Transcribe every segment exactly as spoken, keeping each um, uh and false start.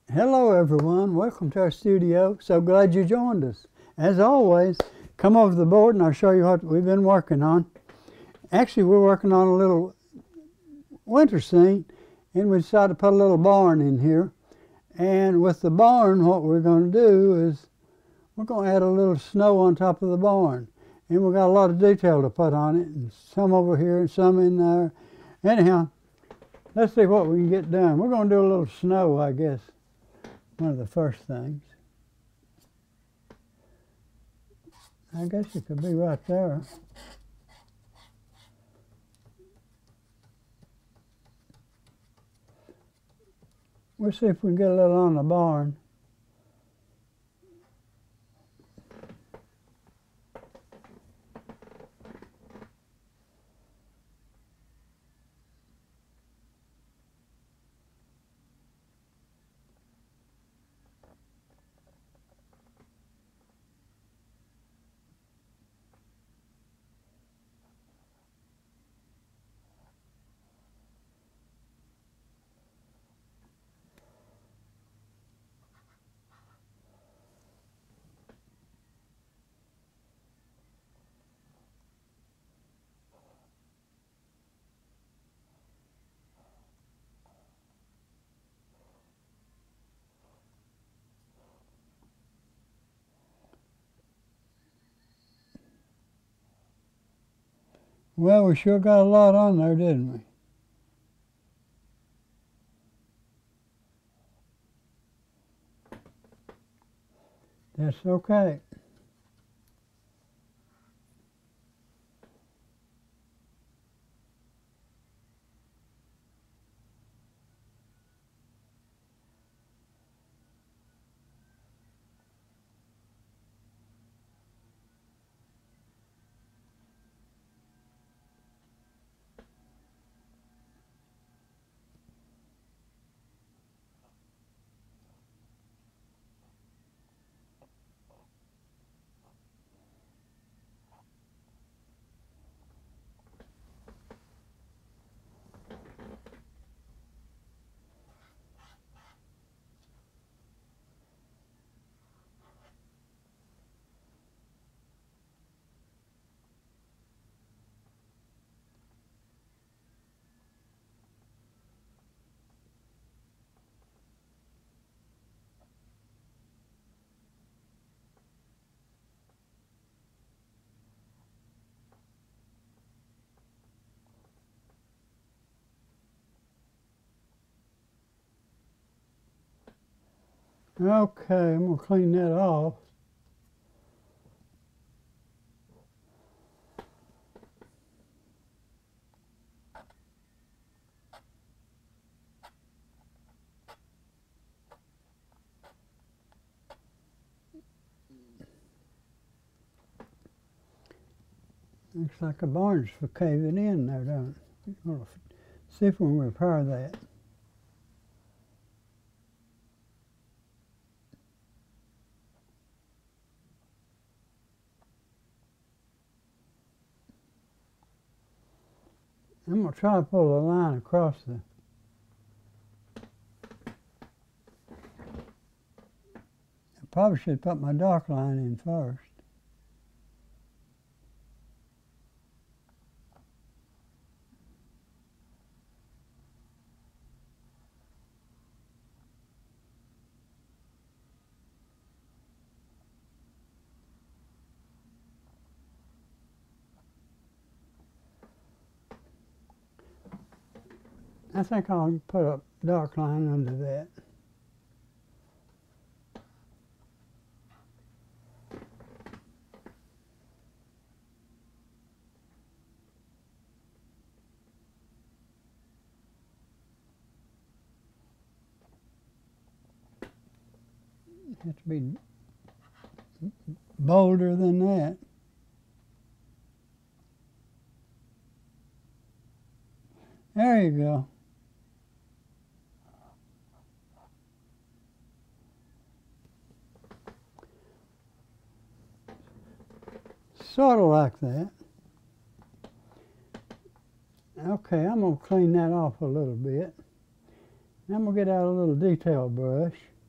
Hello everyone, welcome to our studio. So glad you joined us. As always, come over to the board and I'll show you what we've been working on. Actually, we're working on a little winter scene, and we decided to put a little barn in here. And with the barn, what we're going to do is we're going to add a little snow on top of the barn. And we've got a lot of detail to put on it, and some over here and some in there. Anyhow, let's see what we can get done. We're going to do a little snow, I guess. One of the first things. I guess it could be right there. We'll see if we can get a little on the barn. Well, we sure got a lot on there, didn't we? That's okay. Okay, I'm going to clean that off. Looks like the barn's for caving in there, don't it? We're going to see if we can repair that. I'm going to try to pull a line across the I probably should put my dark line in first. I think I'll put a dark line under that. It has to be bolder than that. There you go. Sort of like that. Okay, I'm going to clean that off a little bit. I'm going to get out a little detail brush.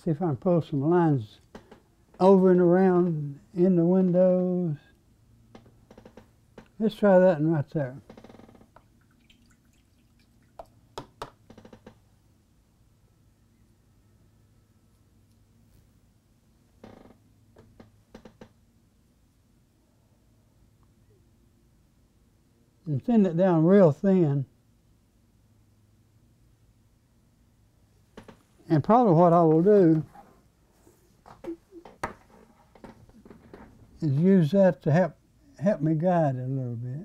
See if I can pull some lines over and around in the windows. Let's try that one right there. And thin it down real thin. And probably what I will do is use that to help help me guide it a little bit.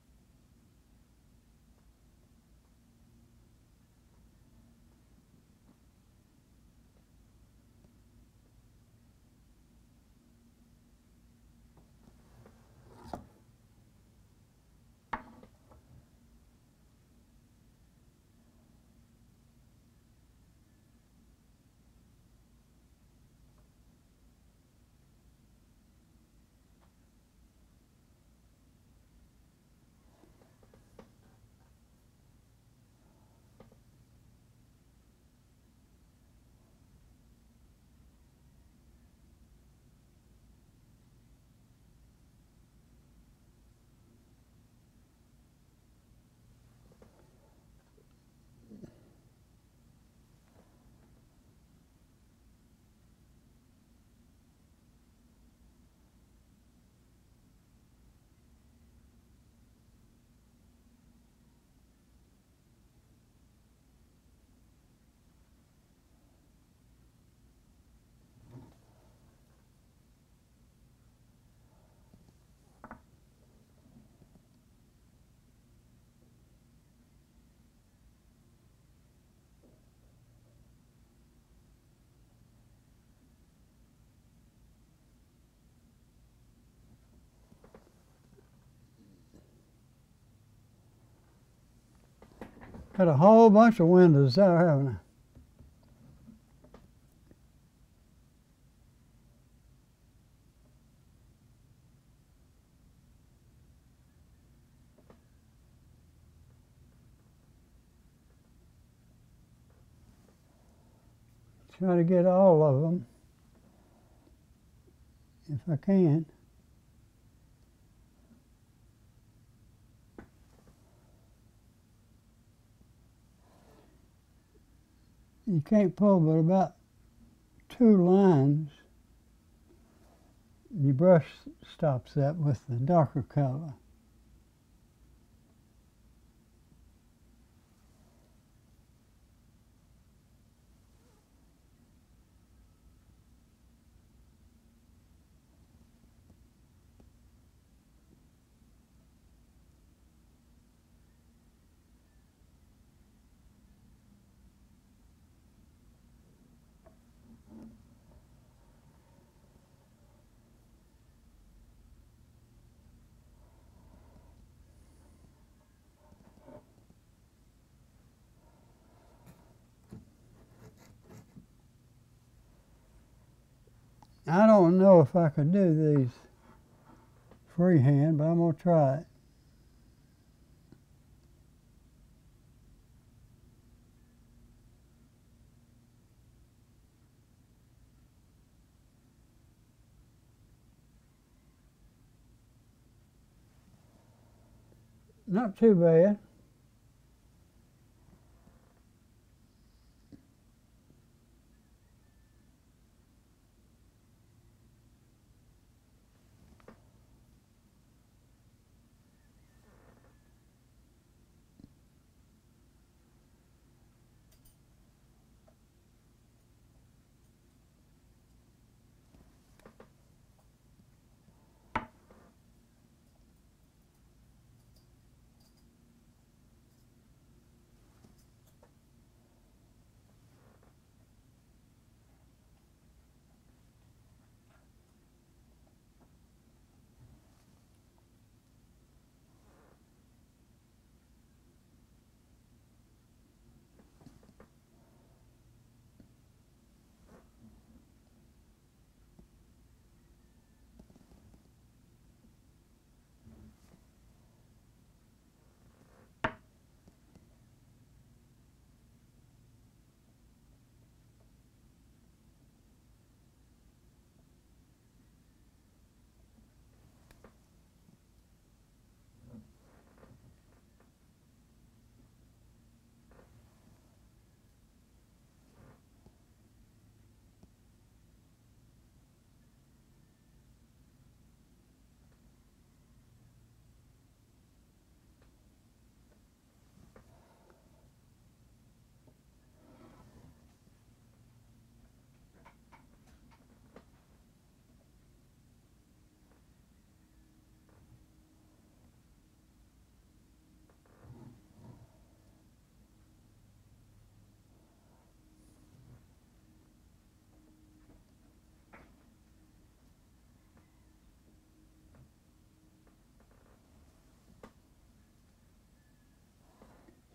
Got a whole bunch of windows there, haven't I? Try to get all of them, if I can. You can't pull but about two lines. Your brush stops that with the darker color. I don't know if I could do these freehand, but I'm going to try it. Not too bad.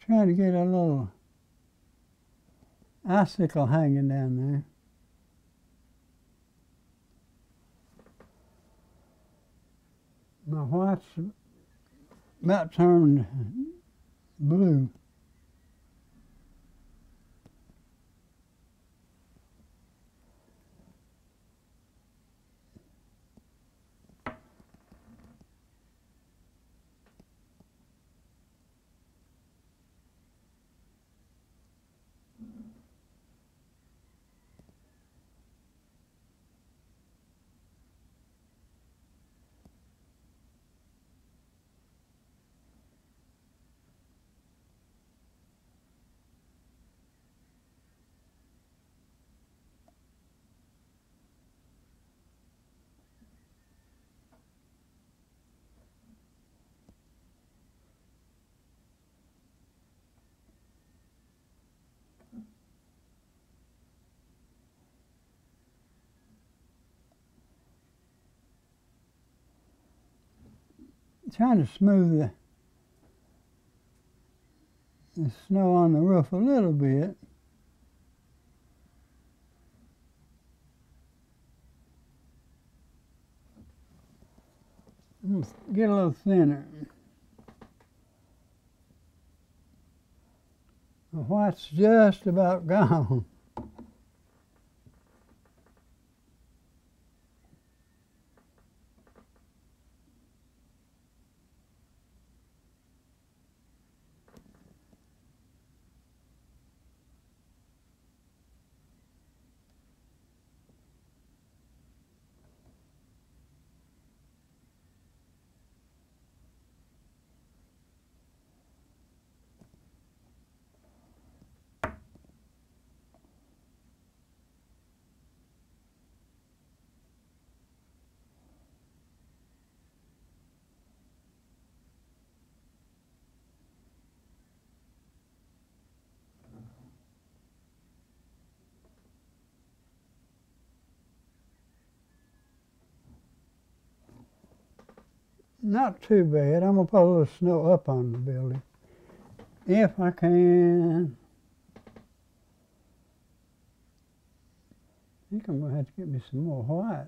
Trying to get a little icicle hanging down there. My white's about turned blue. Trying to smooth the, the snow on the roof a little bit. Get a little thinner. The white's just about gone. Not too bad. I'm gonna put a little snow up on the building, if I can. I think I'm gonna have to get me some more white.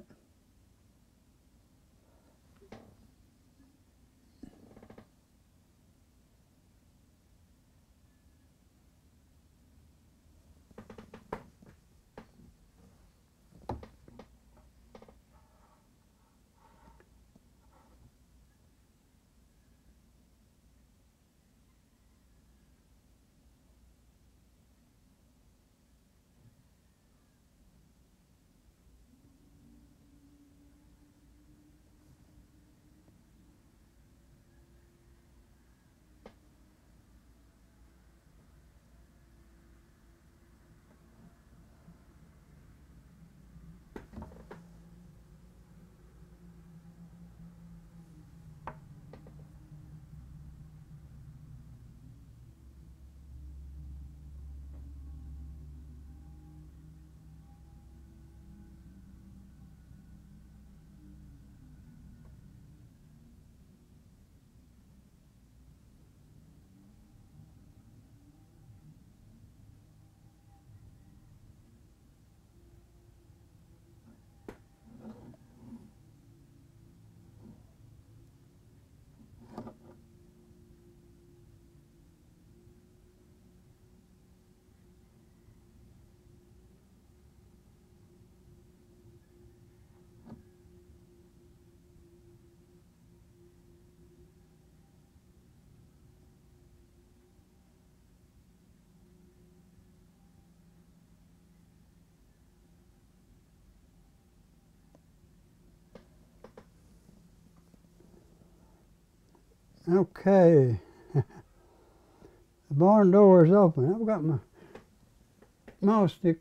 Okay. The barn door is open. I've got my mouse stick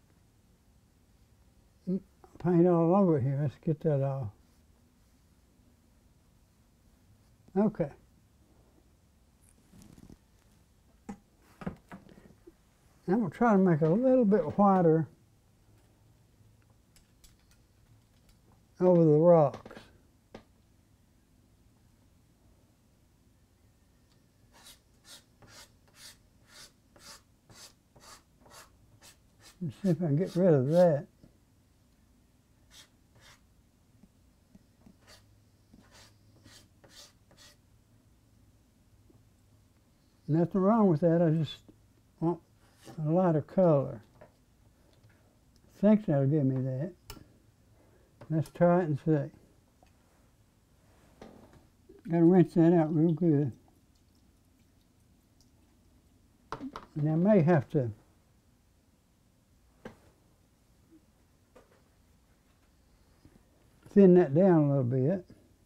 paint all over here. Let's get that off. Okay. I'm going to try to make it a little bit whiter over the rocks. Let's see if I can get rid of that. Nothing wrong with that, I just want a lighter color. I think that'll give me that. Let's try it and see. Gotta rinse that out real good. And I may have to thin that down a little bit.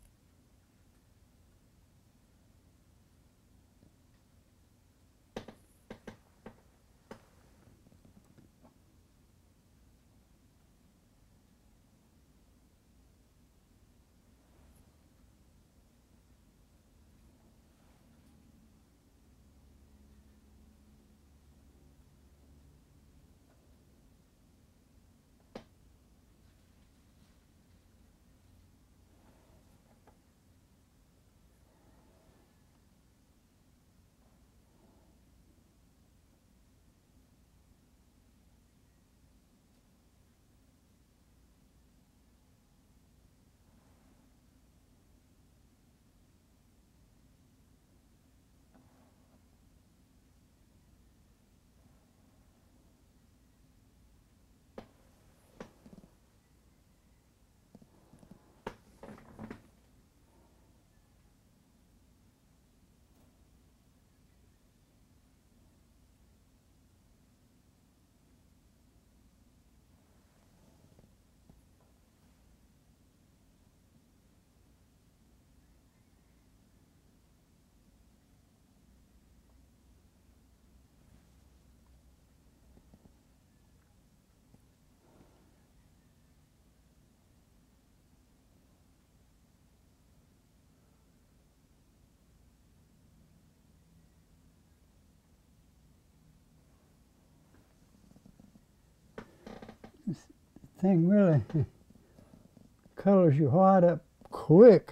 This thing really colors your white up quick.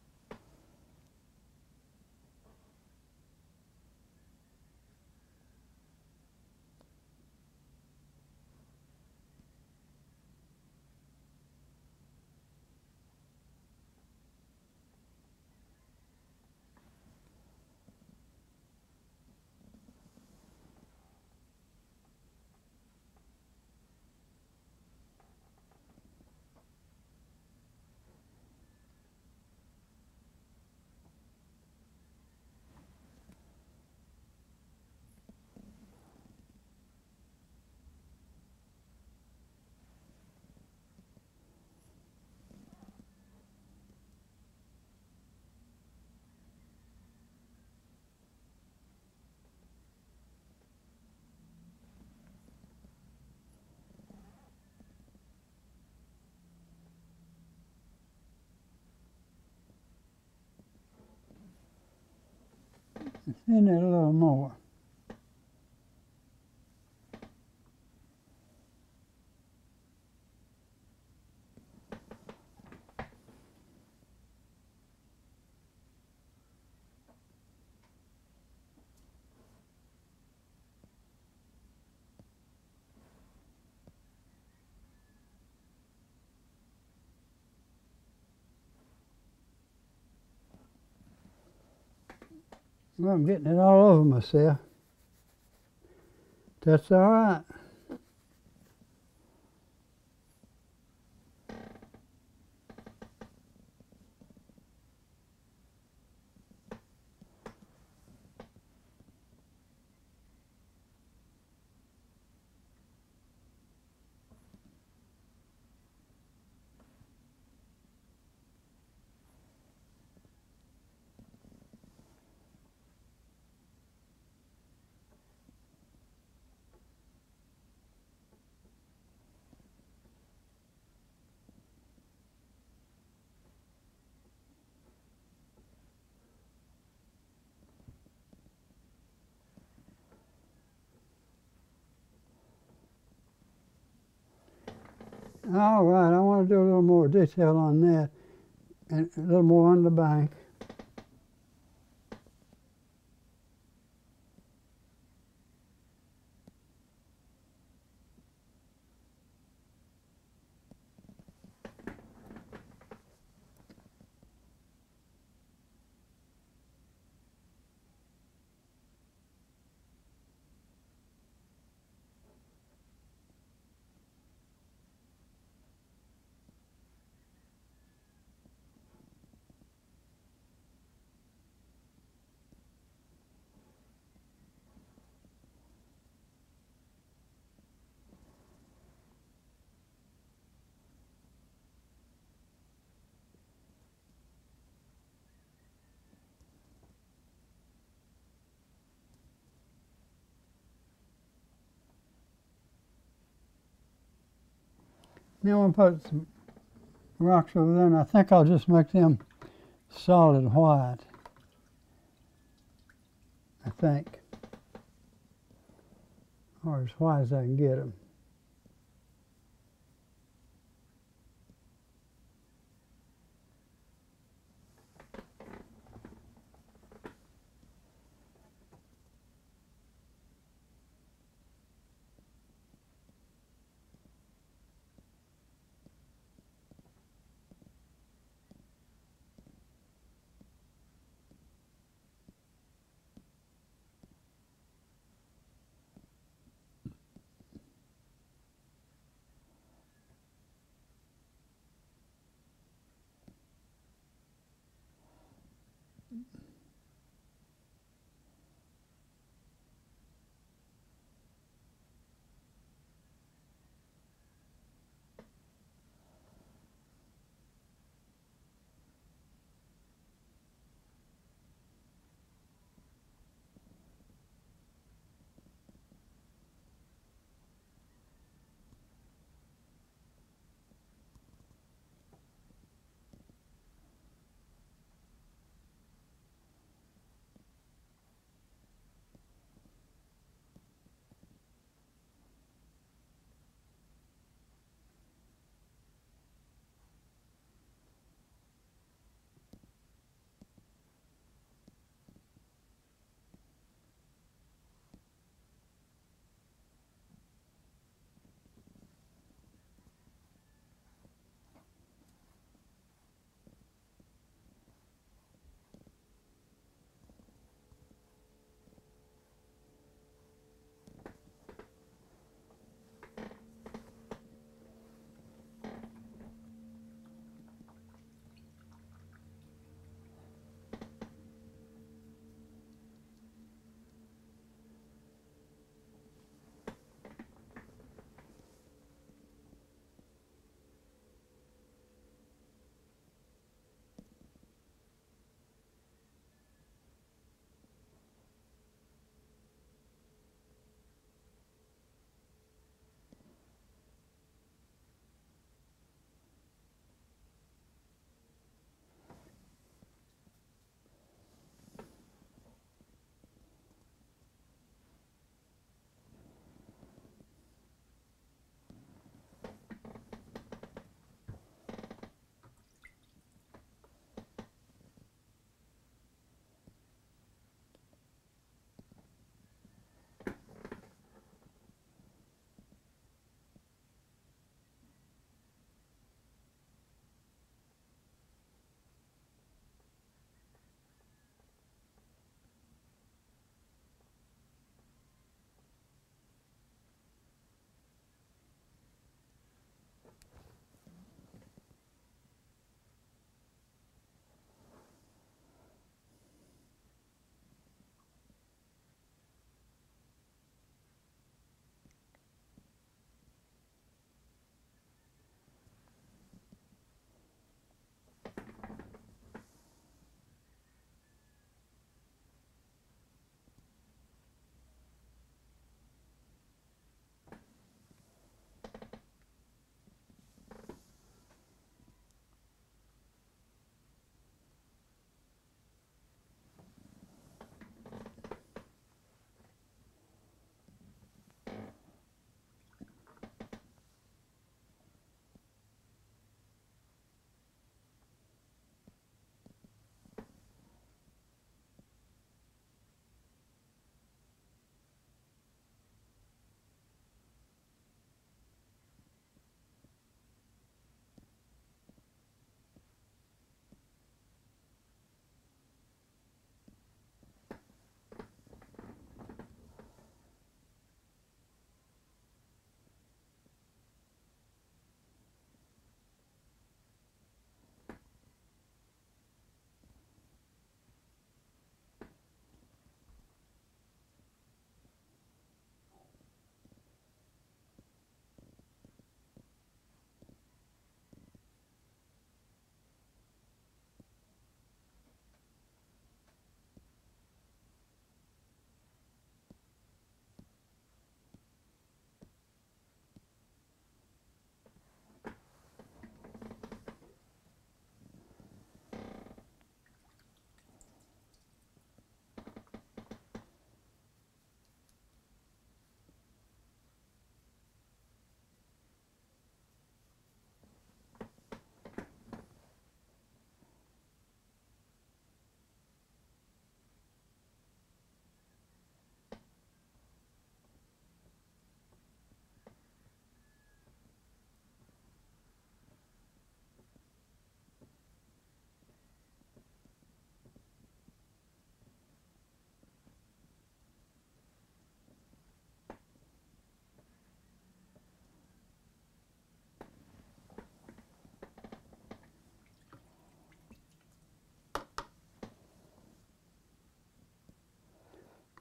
Thin it a little more. Well, I'm getting it all over myself. That's all right. All right, I want to do a little more detail on that and a little more on the bank. Now I'm gonna put some rocks over there, and I think I'll just make them solid white. I think, or as white as I can get them.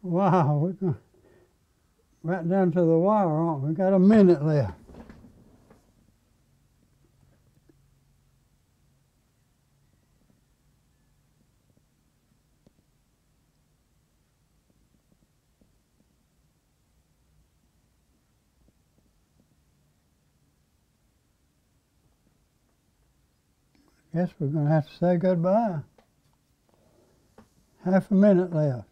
Wow, we're going right down to the wire, aren't we? We got a minute left. Guess we're going to have to say goodbye. Half a minute left.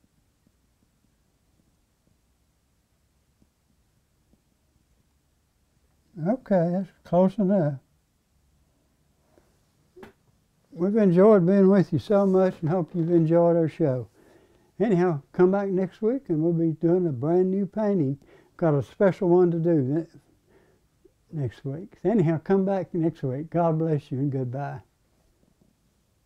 Okay, that's close enough. We've enjoyed being with you so much and hope you've enjoyed our show. Anyhow, come back next week and we'll be doing a brand new painting. Got a special one to do next week. Anyhow, come back next week. God bless you and goodbye.